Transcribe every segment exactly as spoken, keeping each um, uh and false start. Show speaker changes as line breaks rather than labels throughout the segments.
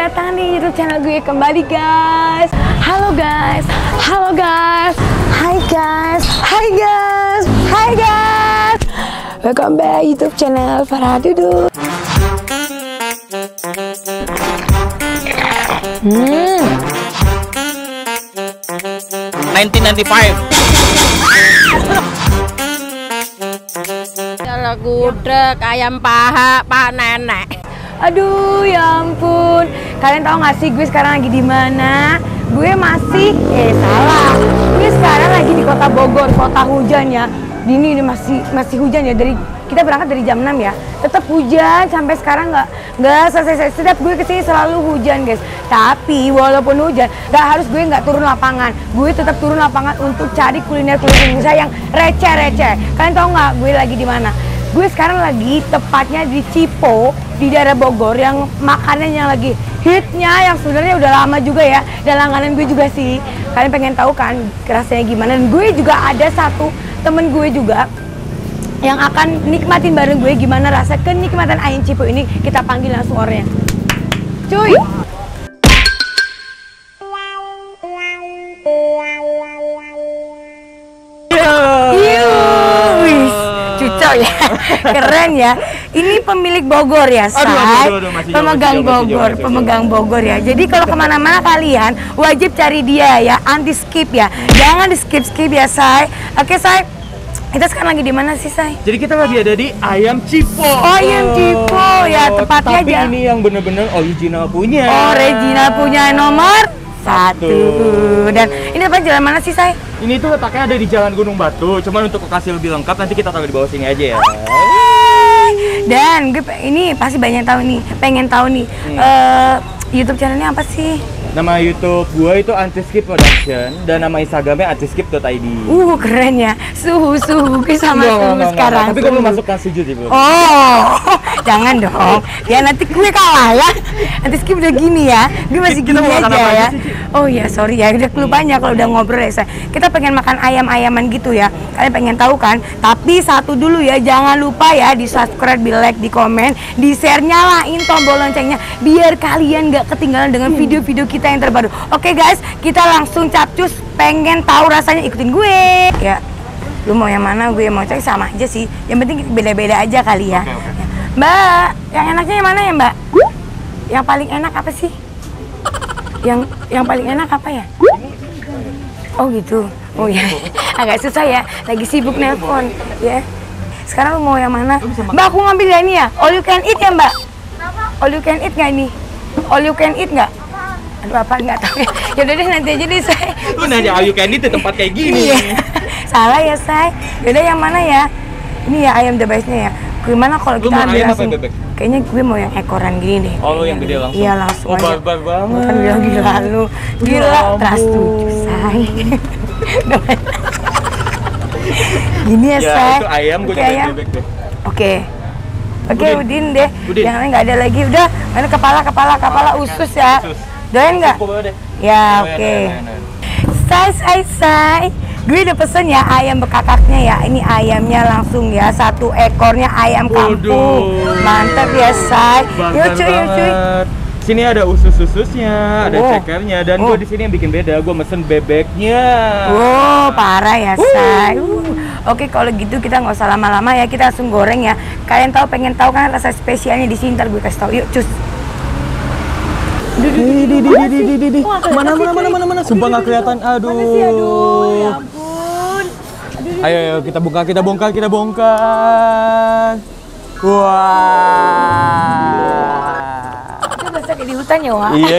datang di YouTube channel gue kembali guys. Halo guys, halo guys, hai guys, hai guys, hai guys. Welcome back YouTube channel Farah Duduk. Hmm.
nineteen ninety-five.
Kalau gudeg, ayam paha, pak nenek.
Aduh, ya ampun. Kalian tahu nggak sih gue sekarang lagi di mana? Gue masih, eh salah. Gue sekarang lagi di kota Bogor, kota hujan ya. Ini, ini masih masih hujan ya. Dari kita berangkat dari jam enam ya. Tetap hujan sampai sekarang nggak nggak selesai. Setiap gue kesini selalu hujan guys. Tapi walaupun hujan, nggak harus gue nggak turun lapangan. Gue tetap turun lapangan untuk cari kuliner-kuliner saya yang receh-receh. Kalian tahu nggak gue lagi di mana? Gue sekarang lagi tepatnya di Cipo, di daerah Bogor, yang makanan yang lagi hitnya, yang sebenarnya udah lama juga ya, dan langganan gue juga sih. Kalian pengen tahu kan rasanya gimana? Dan gue juga ada satu temen gue juga yang akan nikmatin bareng gue gimana rasa kenikmatan ayam Cipo ini. Kita panggil langsung orangnya. Cuy! Ya, keren ya. Ini pemilik Bogor ya, Say. Aduh, aduh, aduh, masih pemegang jauh, masih Bogor, jauh, pemegang jauh. Bogor ya. Jadi kalau kemana-mana kalian wajib cari dia ya, anti skip ya. Jangan di skip skip ya, Say. Oke, Say. Kita sekarang lagi di mana sih, Say?
Jadi kita lagi ada di Ayam Cipo.
Oh, Ayam Cipo ya, tepatnya
tapi
aja.
Ini yang bener-bener original punya.
Original punya nomor satu. Dan ini apa jalan mana sih, Say?
Ini tuh letaknya ada di Jalan Gunung Batu. Cuman untuk lokasi lebih lengkap nanti kita taruh di bawah sini aja ya.
Dan gue ini pasti banyak tahu nih, pengen tahu nih hmm. uh, YouTube channelnya apa sih?
Nama YouTube gue itu Antiskip Production dan nama Instagramnya antiskip dot i d.
Uh, keren ya. Suhu suhu gue sama
enggak,
suhu
enggak,
sekarang.
Enggak, tapi gue belum masuk kelas tujuh sih belum.
Oh, jangan dong. Ya nanti gue kalah ya. Antiskip udah gini ya. Gue masih
kita
gini aja ya.
Sih,
oh ya, sorry ya. Udah kelupanya kalau udah ngobrol ya, Say. Kita pengen makan ayam-ayaman gitu ya. Kalian pengen tahu kan? Tapi satu dulu ya, jangan lupa ya di subscribe, di like, di komen, di share, nyalain tombol loncengnya biar kalian nggak ketinggalan dengan video-video kita yang terbaru. Oke guys, kita langsung capcus. Pengen tahu rasanya, ikutin gue ya. Lu mau yang mana, gue mau cari sama aja sih. Yang penting beda-beda aja kali ya.
Okay, okay.
Mbak, yang enaknya yang mana ya, Mbak? Yang paling enak apa sih? Yang yang paling enak apa ya? Oh gitu. Oh ya, agak susah ya. Lagi sibuk nelpon ya. Sekarang lu mau yang mana? Mbak, aku ngambil ya ini ya. All you can eat ya, Mbak? All you can eat nggak ini? All you can eat nggak? Aduh, apa nggak tahu ya. Ya udah deh, nanti aja deh, Say.
Lu nanya all you can eat di tempat kayak gini.
Iya. Salah ya, Say. Yaudah yang mana ya? Ini ya ayam the best-nya ya. Gimana kalau kita ambil langsung? Kayaknya gue mau yang ekoran gini deh.
Oh, lu yang gede langsung?
Iya, langsung
oh,
aja.
Oh, barbar banget.
Kan bilang gila lu. Gila, trust tujuh, Say. Gini ya,
ya
Say.
Itu ayam, gue
okay,
cobain bebek deh.
Oke. Oke, okay, Udin deh.
Udin.
Jangan nggak ada lagi. Udah, mana kepala, kepala, kepala
oh,
usus ya.
Usus.
Doyan nggak? Ya, oke. Okay. Say, say, say. Gue udah pesen ya ayam bekakaknya ya. Ini ayamnya langsung ya, satu ekornya ayam kampung. Waduh. Mantap ya, Say. Yuk cuy, yuk cuy.
Sini ada usus-ususnya, ada
oh.
cekernya, dan
oh.
gue di sini yang bikin beda, gue mesen bebeknya.
Oh, parah ya, Say. Uh. Oke, kalau gitu kita nggak usah lama-lama ya, kita langsung goreng ya. Kalian tahu, pengen tahu kan rasa spesialnya di sini? Ntar gue kasih tahu. Yuk, cus.
Di di di di di di di mana mana mana mana mana sumpah nggak kelihatan. Aduh.
Aduh, ya ampun.
Ayo ayo kita bongkar kita bongkar kita bongkar. Wah.
Itu berasa kayak di hutan ya, Wak?
Iya.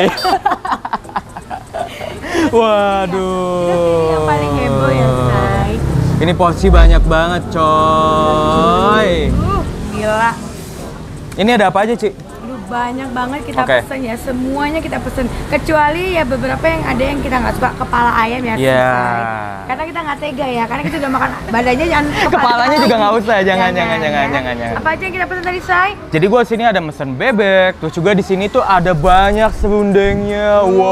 Waduh.
Yang paling heboh ya, Say.
Ini porsi banyak banget, coy.
Uh, gila.
Ini ada apa aja, Ci?
Banyak banget kita
okay.
pesen ya, semuanya kita pesen, kecuali ya beberapa yang ada yang kita nggak suka, kepala ayam ya,
yeah.
karena kita nggak tega ya, karena kita udah makan badannya, jangan kepala
kepalanya juga nggak usah, jangan jangan jangan,
ya.
jangan jangan jangan.
Apa aja yang kita pesen tadi, Say?
Jadi gua sini ada mesen bebek, terus juga di sini tuh ada banyak serundengnya, wah.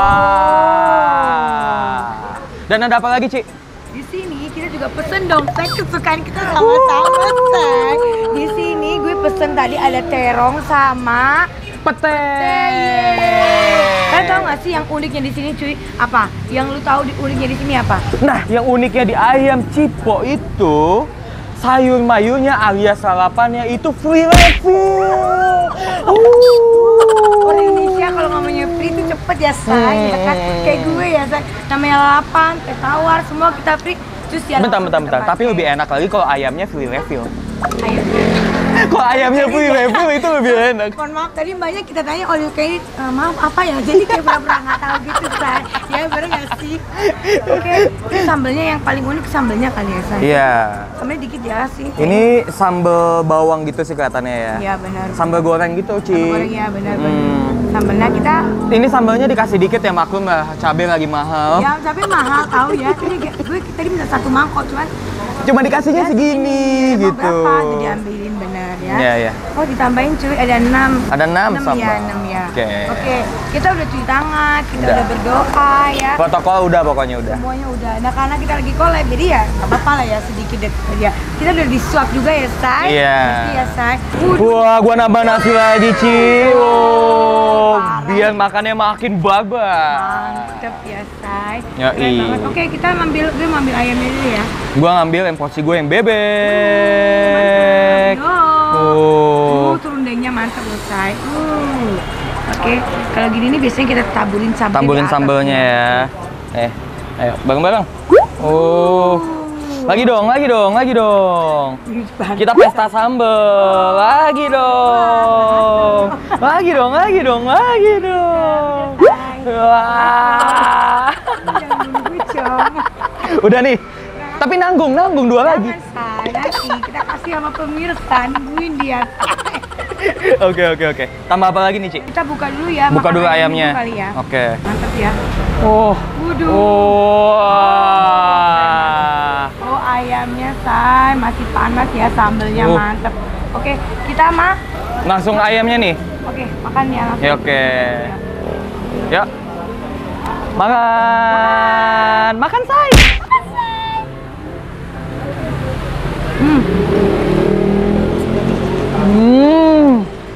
Wow. Dan ada apa lagi, Ci?
Di sini kita juga pesen dong, Say, kesukaan kita sama-sama, Say. Di sini gue pesen tadi ada terong sama
pete.
Kalian tahu nggak sih yang uniknya di sini cuy? Apa? Yang lu tahu di uniknya di sini apa?
Nah, yang uniknya di ayam Cipo itu sayur mayurnya alias sarapannya itu free refill. Uh.
Orang Indonesia kalau ngomongnya free itu cepet ya say, ya kan? Kayak gue ya say, namanya lalapan, teh tawar, semua kita free. Terus ya
Bentar, bentar, bentar. Tapi lebih enak lagi kalau ayamnya free refill.
Ayamnya.
Kalau ayamnya free refill itu lebih enak.
Mohon maaf, tadi banyak kita tanya all you can eat, uh, maaf apa ya? Jadi kayak pura-pura nggak tahu gitu say. Ya bener nggak sih? Oke, ini sambelnya yang paling unik sambelnya kali ya say.
Iya.
Sambelnya dikit ya sih.
Ini sambal bawang gitu sih kelihatannya ya.
Iya benar.
Sambal goreng gitu, Ci.
Sambal goreng ya benar-benar.
Hmm.
Sambelnya kita
Ini sambalnya dikasih dikit ya, maklum lah, cabai lagi mahal.
ya tapi mahal tahu ya. Tadi gue tadi minta satu mangkok cuman
Cuma dikasihnya segini
mau
gitu.
berapa tuh diambilin bener ya.
Iya, iya.
Oh ditambahin cuy ada enam.
Ada enam
ya,
sambal.
enam ya.
Oke.
Oke, kita udah cuci tangan, kita
Udah.
udah, berdoa ya.
Protokol udah pokoknya udah.
Semuanya udah. Nah karena kita lagi collab jadi ya nggak apa-apa lah ya sedikit deh ya. Kita udah di swab juga ya say.
Iya.
Pasti ya say. Waduh.
Wah, gua nambah nasi lagi, Ci. Oh,
parah.
biar makannya makin bagus.
Mantep ya say.
Yoi.
Keren banget. Oke kita ambil gue ambil ayamnya dulu ya.
Gua ngambil yang porsi gue yang bebek.
Mantap.
Oh.
Uh, serundengnya mantap loh say. Uh. Oke, kalau gini nih biasanya kita taburin sambal.
Taburin sambelnya ya. Eh, ayo bareng-bareng. Oh. Lagi dong, lagi dong, lagi dong. Kita pesta sambel. Lagi dong. Lagi dong, lagi dong, lagi dong. Wah.
Jangan dulu Cong.
Udah nih. Tapi nanggung, nanggung dua lagi.
Jangan say, nanti kita kasih sama pemirsa nungguin dia.
Oke, oke, oke. Tambah apa lagi nih, Ci?
Kita buka dulu ya.
Buka
makan
dulu
ayam
ayamnya.
dulu kali ya.
Oke.
Mantap ya.
Oh.
Waduh.
Oh.
Oh ayamnya say masih panas ya sambelnya
Uh.
mantep. Oke kita mah.
Langsung ayamnya nih.
Oke makan ya langsung.
Ya, oke. Ya. Makan. Makan, say.
Hmm.
Hmm.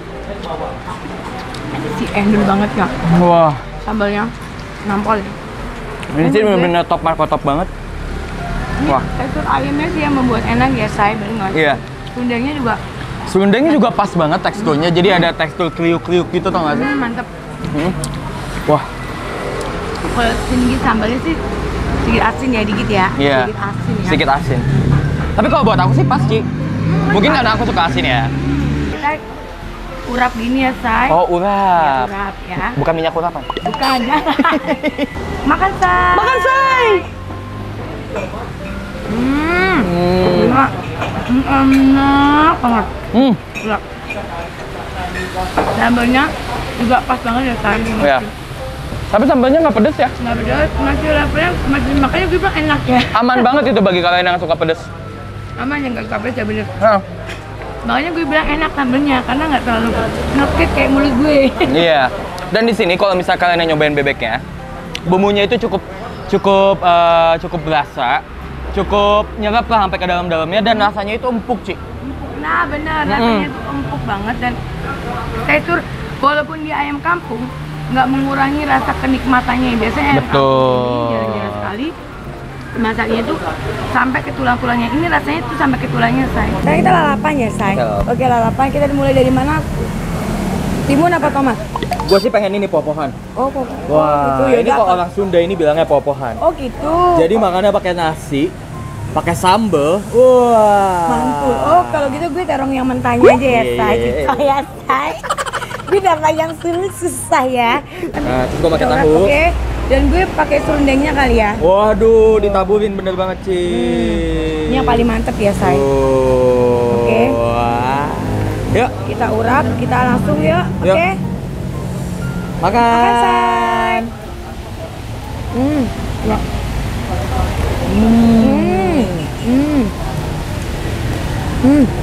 Si endul banget ya
Wah.
sambalnya nampol.
Ini sih bener-bener top marko top banget.
Ini
Wah.
tekstur ayamnya sih yang membuat enak ya say bener nggak?
Iya.
Sundangnya juga
Serundengnya juga pas banget teksturnya. Jadi ada tekstur kriuk-kriuk gitu, tau gak sih?
hmm, mantep.
Hmm. Wah.
Kalau sedikit sambalnya sih sedikit asin ya dikit ya.
Iya.
Sedikit asin ya.
Sedikit asin. Tapi kalau buat aku sih pas, Ci. Mungkin karena aku suka asin ya.
Kita urap gini ya say.
Oh,
Ya,
urap.
urap ya.
Bukan minyak urapan.
Bukan, jangan. Makan say.
Makan, say.
Hmm.
Hmm.
Enak. Hmm, enak banget.
Hmm.
Enak. Sambalnya juga pas banget ya say.
Ya. Tapi sambalnya nggak pedes ya?
Nggak beda, masih lapanya, masih makanya gue bilang enak ya.
Aman banget itu bagi kalian yang suka pedes.
Aman yang nggak kabel ya bener.
Nah.
Makanya gue bilang enak sambalnya karena nggak terlalu nokit kayak mulut gue.
Iya. Dan di sini kalau misal kalian yang nyobain bebeknya, bumbunya itu cukup cukup eh, cukup berasa, cukup nyerap lah sampai ke dalam-dalamnya dan rasanya itu empuk, Ci.
Nah benar,
Mm-mm.
rasanya tuh empuk banget dan tekstur walaupun dia ayam kampung nggak mengurangi rasa kenikmatannya. Biasanya ayam
Betul.
kampung ini jarang-jarang sekali masaknya tuh sampai ke tulang-tulangnya. Ini rasanya tuh sampai ke tulangnya, say. Sekarang kita lalapan ya, say.
Oke.
Oke, lalapan kita mulai dari mana? Timun apa tomat?
Gue sih pengen ini popohan.
Oh, kok.
Wah,
oh,
ini kok orang Sunda ini bilangnya popohan.
Oh, gitu.
Jadi makannya pakai nasi, pakai sambel. Wah.
mantul. Oh, kalau gitu gue terong yang mentahnya aja ya,
Iya,
say.
iya, iya.
Oh ya, say. Gue dapat yang sulit susah ya.
Nah, terus gue pakai
Oke.
tahu.
Dan gue pakai serundengnya kali ya.
Waduh, ditaburin bener banget, Ci.
Hmm. Ini yang paling mantep ya, say.
Oh.
Oke.
Wah. Yuk,
Kita urap, kita langsung ya. Oke.
Yuk. makan.
Makan, say. Hmm. Ya. Hmm. Hmm. Hmm.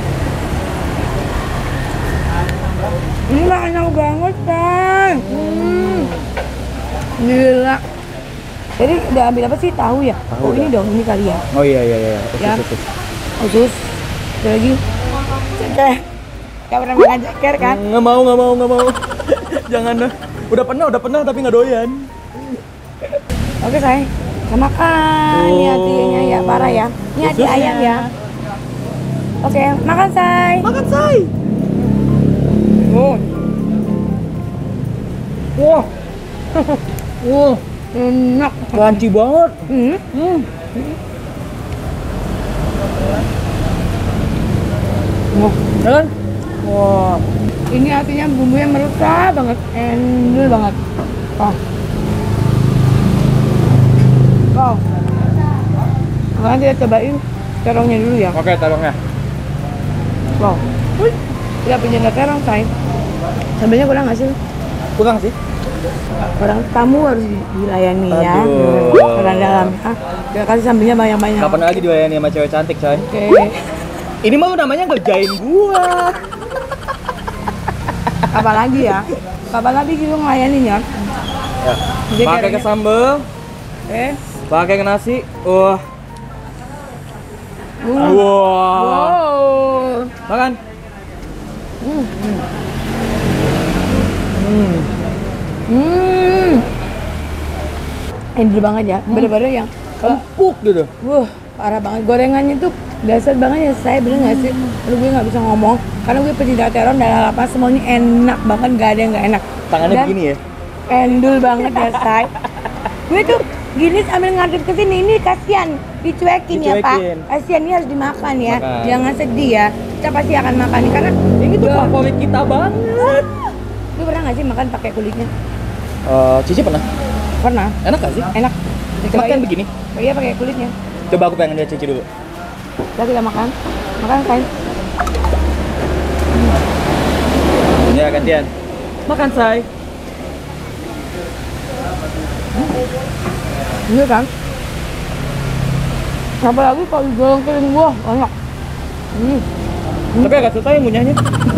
Ini mah enak banget, say. Hmm. Gila. Jadi udah ambil apa sih? Tahu ya?
Tahu
Oh, ini
udah.
dong, ini kali ya.
Oh iya iya iya. Usus,
Ya.
usus.
Usus. Ada lagi. Oke. Gak pernah makan ceker kan?
Nggak mau, nggak mau, nggak mau. Jangan dah. Udah pernah, udah pernah tapi nggak doyan.
Oke sayang, kita makan. Ini
Oh.
hatinya ya, parah ya. Ini hati
Khususnya.
ayam ya. Oke, makan say.
Makan say.
Oh,
Wah. Wah,
enak.
crunchy banget.
Hmm.
Hmm.
Wah,
Kan? Wah.
ini hatinya bumbunya meresap banget, endul banget. Oh. Wow. Sekarang kita cobain terongnya dulu ya.
Oke, taruhnya.
Wow. Wih, kita punya terong say. Sambelnya kurang nggak sih?
Kurang sih.
Orang tamu harus dilayani ya.
Aduh.
Orang dalam. Ah, kita kasih sambelnya banyak-banyak.
Kapan lagi dilayani sama cewek cantik, coy?
Oke.
Ini mah namanya ngerjain gua.
Kapan lagi ya? Kapan lagi gitu ngelayaninnya?
Ya.
Jadi
Pakai ke
caranya-
sambal,
Eh.
pakai ke nasi. Wah.
Uh.
Wah.
Wow.
Makan.
Hmm.
Hmm.
Hmm. Endul banget ya. Bener-bener yang
Empuk gitu.
wah, parah banget. Gorengannya tuh dasar banget ya saya, bener nggak sih? Lalu gue nggak bisa ngomong karena gue pecinta terong dan lalapan semuanya enak banget, nggak ada yang nggak enak.
Tangannya
Dan
begini ya.
endul banget ya say. Gue tuh gini sambil ngadep ke sini, ini kasihan dicuekin, ya Pak.
Dicuekin.
Kasihan, ini harus dimakan ya.
Makan.
Jangan sedih ya. Kita pasti akan makan nih karena
Ini tuh
Wah.
favorit kita banget.
Lu pernah nggak sih makan pakai kulitnya?
Eh, Cici pernah?
Pernah.
Enak gak sih?
Enak.
Makan begini.
Oh iya pakai kulitnya.
Coba aku pengen lihat Cici dulu.
Udah kita makan. Makan say.
Ya gantian. Makan say.
Iya kan? Apalagi kalau digoreng kering, wah enak. Hmm.
Tapi agak susah ya ngunyahnya.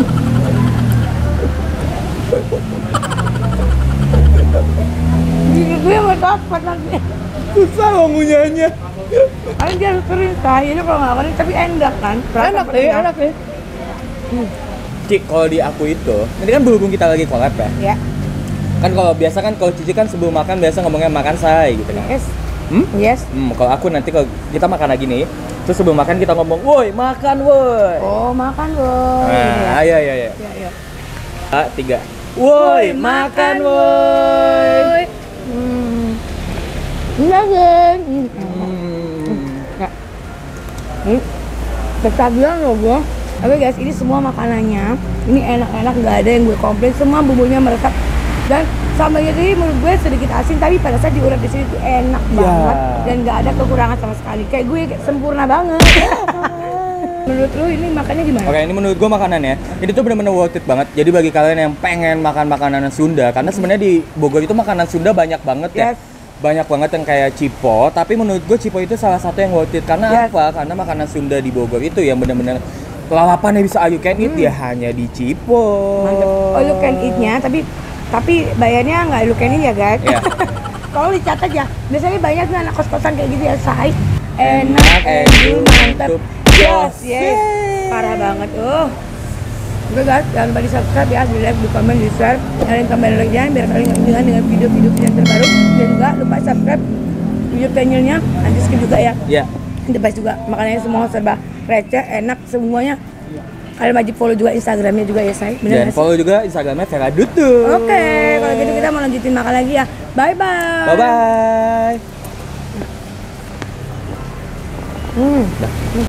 Gigi gue nggak dapat nanti.
Susah loh ngunyahnya.
Kan dia harus kering say. Ini kalau nggak kering tapi enak kan? Perasa
Enak deh,
pedasnya.
enak deh. Cik, kalau di aku itu, ini kan berhubung kita lagi collab ya.
Ya.
Kan kalau biasa kan kalau Cici kan sebelum makan biasa ngomongnya makan say gitu kan.
Yes.
Hmm?
Yes.
Hmm, kalau aku nanti kalau kita makan lagi nih, terus sebelum makan kita ngomong, woi makan woi.
Oh makan boy.
Nah, ayo ayo ayo.
Ya, ya.
Ah, tiga. Woi makan woi.
Hmm. Iya geng. Hmm.
Hmm.
Ya. Ini ketagihan loh gue. Oke guys, ini semua makanannya. Ini enak-enak, nggak ada yang gue komplain. Semua bumbunya meresap. Dan sambalnya ini menurut gue sedikit asin, tapi pada saat diulek di sini tuh enak
Ya.
banget dan nggak ada kekurangan sama sekali. Kayak gue sempurna banget. Menurut lu ini makannya gimana?
Oke, ini menurut gue makanannya, ini tuh bener-bener worth it banget. Jadi bagi kalian yang pengen makan makanan Sunda, karena sebenarnya di Bogor itu makanan Sunda banyak banget ya.
Yes.
Banyak banget yang kayak cipo, tapi menurut gue cipo itu salah satu yang worth it. Karena
Yes.
apa? Karena makanan Sunda di Bogor itu yang bener-bener lalapannya bisa all you can eat, ya hanya di cipo.
Mantep. Oh lu can eat-nya, tapi tapi bayarnya nggak lu can eat ya guys.
Iya.
Kalau dicatat ya, biasanya banyak tuh anak kos-kosan kayak gitu ya, say.
Enak,
Enak, endul,
endul,
mantep.
mantep.
Yes,
Yes.
yes. Parah banget. Oh. Oke guys, jangan lupa di subscribe ya, di like, di komen, di share, nyalain tombol loncengnya biar kalian nggak ketinggalan dengan video-video yang terbaru. Dan juga lupa subscribe YouTube channelnya, nanti skip juga ya.
Ya.
The best juga, makanannya semua serba receh, enak semuanya. Kalian wajib follow juga Instagramnya juga ya, say. Bener
Dan
nggak sih?
follow juga Instagramnya Vera Dutu.
Oke, kalau gitu kita mau lanjutin makan lagi ya. Bye bye.
Bye bye.
Hmm.